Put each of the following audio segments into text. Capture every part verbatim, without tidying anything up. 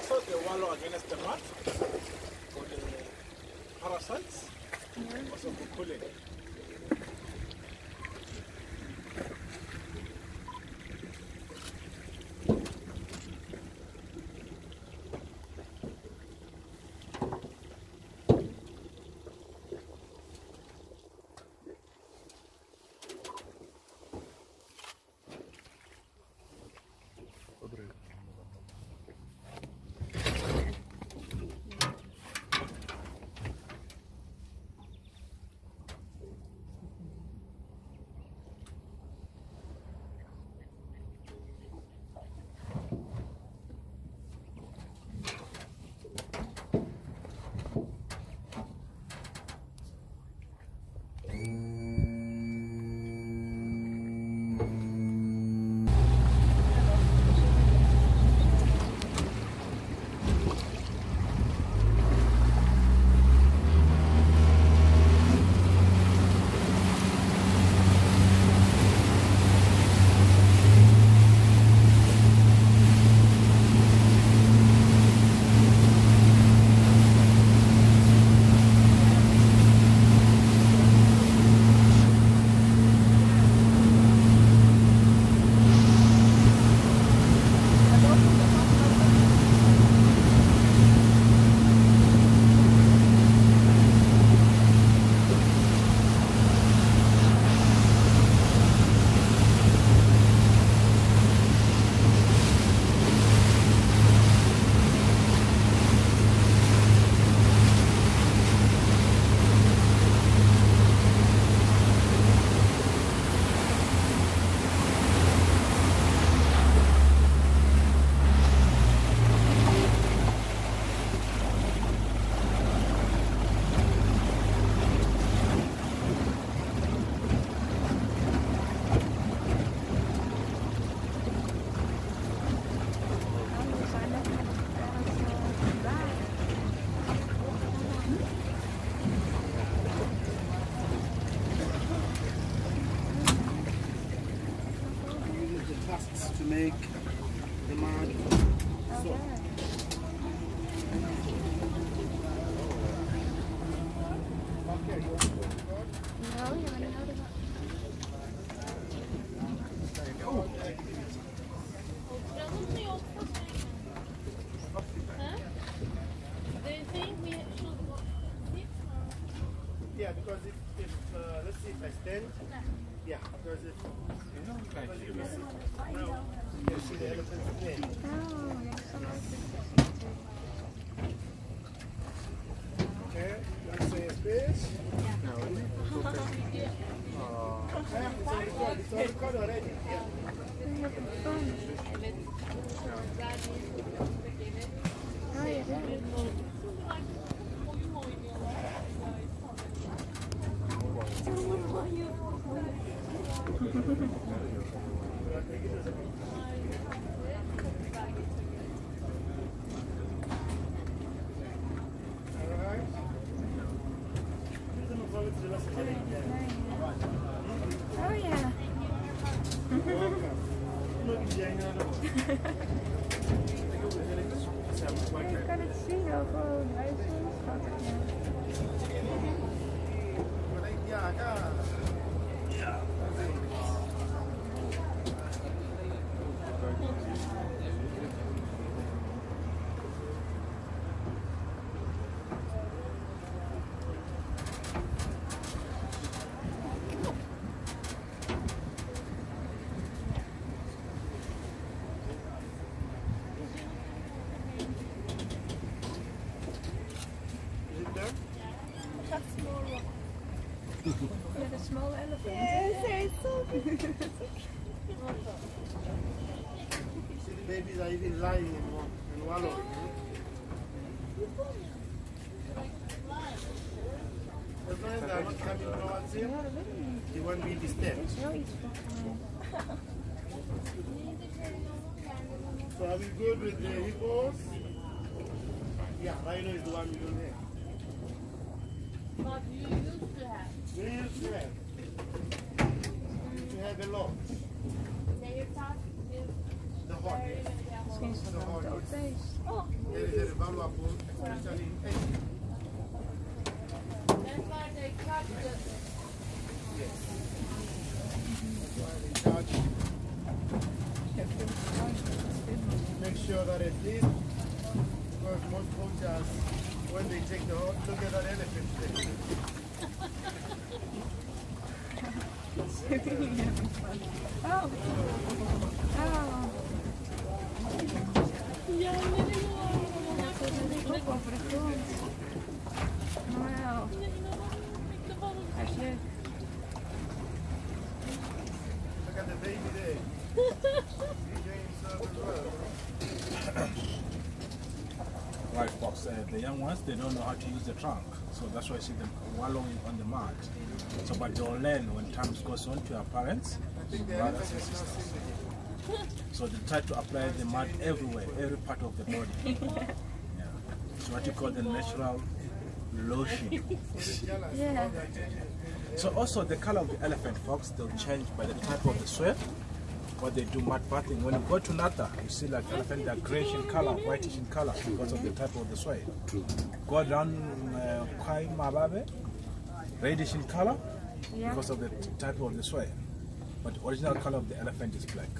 also the wallow against the mud for the parasites, yeah. Also for cooling. To make the mud soft. No, you want to know the Yeah, because if, if uh, let's see if I stand. Yeah, because if because you can see, now you can see the elephant's head. Okay, let's say a space. No, it's okay. Oh. Yeah, it's on record. It's on record already. Yeah. Oh, yeah. Oh yeah. Ik kan het zien ook gewoon. Hij is zo schattig. Ja, ja. Ja. Yeah, the small elephant. Yes, it's so cute. See, the babies are even lying in, one, in wallowing. As long as they are not coming towards him, he won't be disturbed. So are we good with the hippos? Yeah, rhino is the one we don't have. But you used to have. We used to have. We have a lot. Then your task is The horn. Misschien is het wel een dood beest. oh, There is a valuable, especially in Asia. That's why they cut the Yes. That's why they charge. Make sure that at least, because most poachers, when they take the horse, look at that elephant there. Oh. Oh. Ya nereye Çok obrigado. Wow. I should. Look at the baby there. Enjoying himself as well. Like Fox said, the young ones, they don't know how to use the trunk. So that's why you see them wallowing on the mud. So, but they'll learn when time goes on to our parents, I think the brothers elephant and is not sisters. seen So they try to apply the mud everywhere, every part of the body. Yeah. It's what you call the natural lotion. Yeah. So also the color of the elephant, Fox, they'll change by the type of the soil. What they do mud bathing. When you go to Nata, you see like elephant, they're grayish in color, whitish in color because of the type of the soil. Go down uh, Kwai Mababe, reddish in color Yeah. because of the t- type of the soil. But the original color of the elephant is black.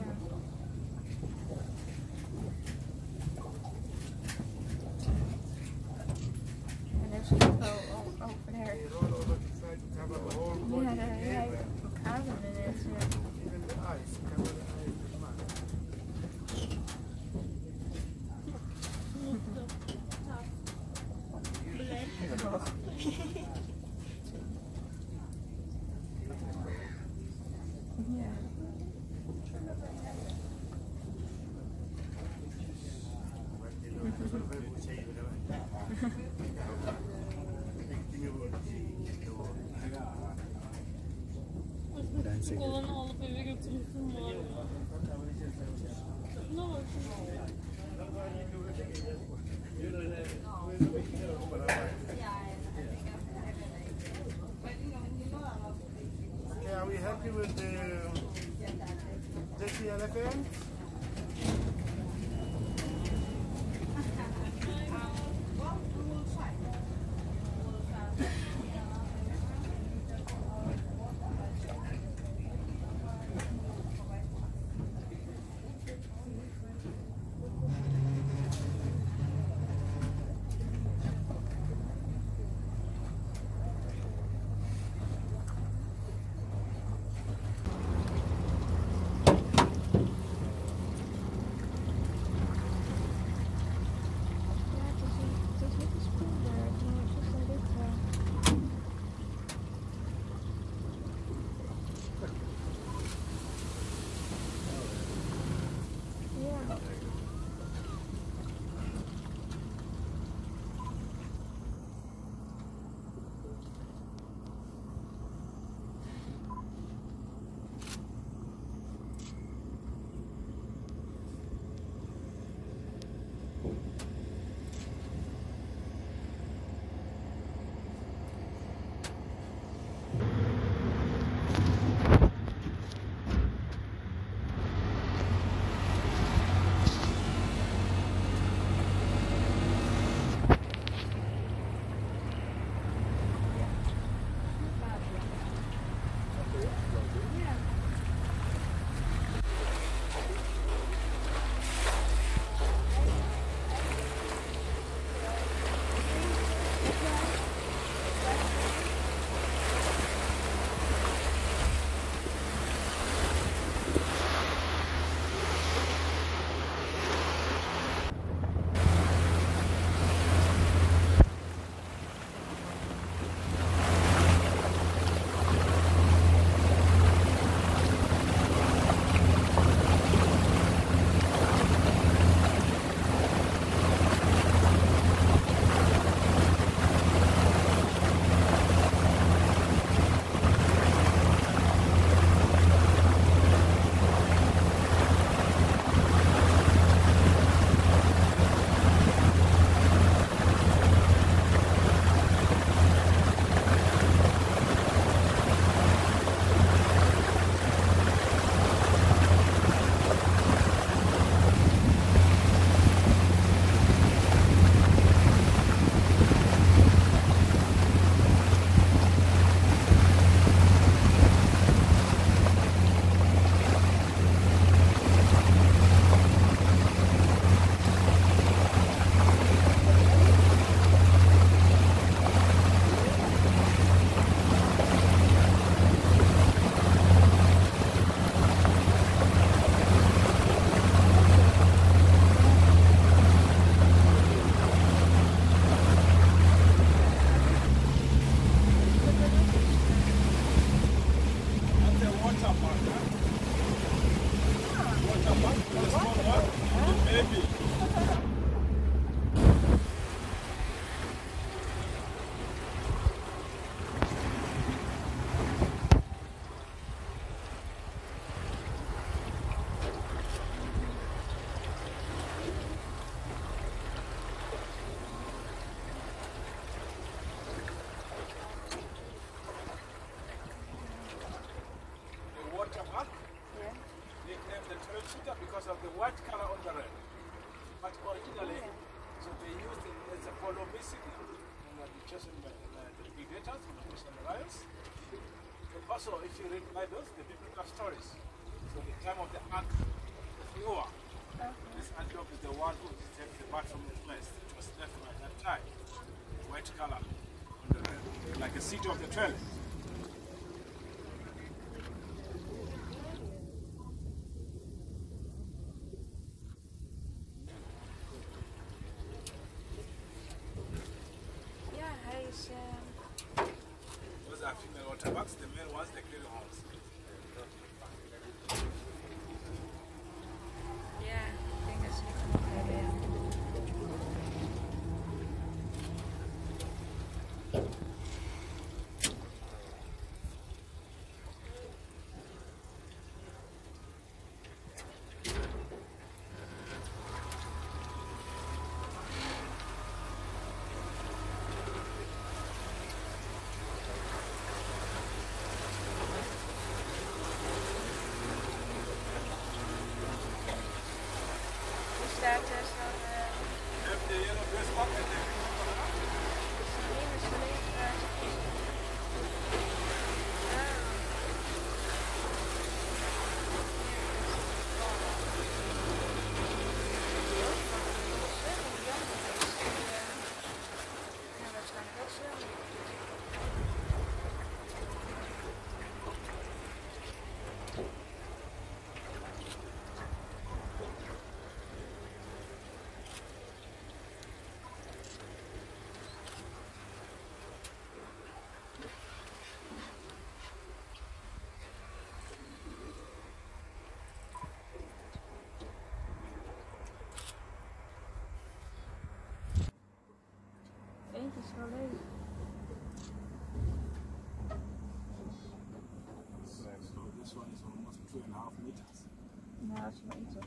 And then she go o- over there. They roll over the side to cover the whole body. Yeah, yeah, yeah. everywhere. Cousin in there too. Even the eyes, cover the eyes with mud. Yeah. Kolanı alıp eve götürürsün var. Ne var? Okay, are we happy with the Desi elephant? water park, huh? Water park, the small one, the baby. Because of the white color on the red. But originally, so they used it as a follow me signal and uh, be chasing the, the, the predators and the fish and the lions. But also, if you read Bibles, the biblical stories, so the time of the ark of Noah, okay. This antelope is the one who takes the back from the place. It was left by that time. White color on the red, like a city of the twelve. Those are female waterbucks, the male ones, the clear horns. Ja, ik denk dat ze die genoeg hebben, ja. Daar is dan Heb de hele best en de eentje is wel leuk. So this one is almost two and a half meters. Nou, dat is wel iets op.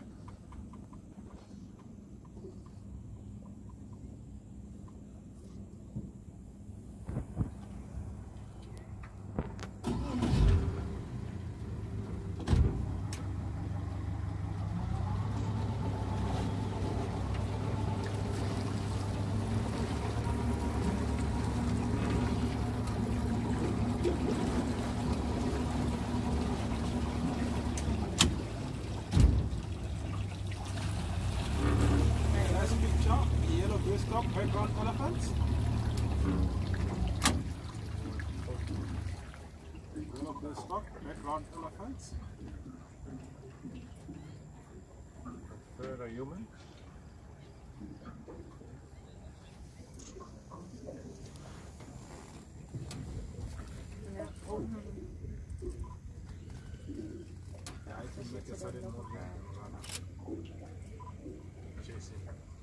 Stop background elephants. One of the stock background elephants. Third a human. Oh. Yeah, I can make a sudden movement. Chasing.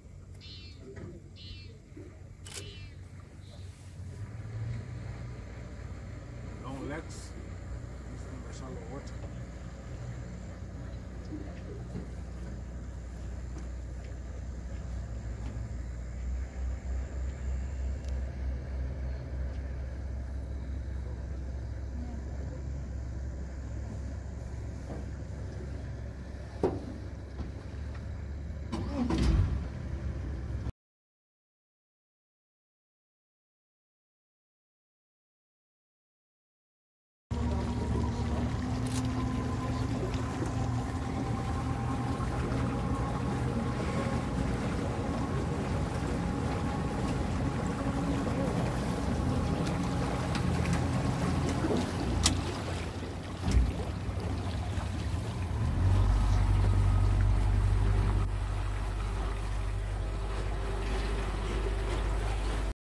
Long legs in the shallow water.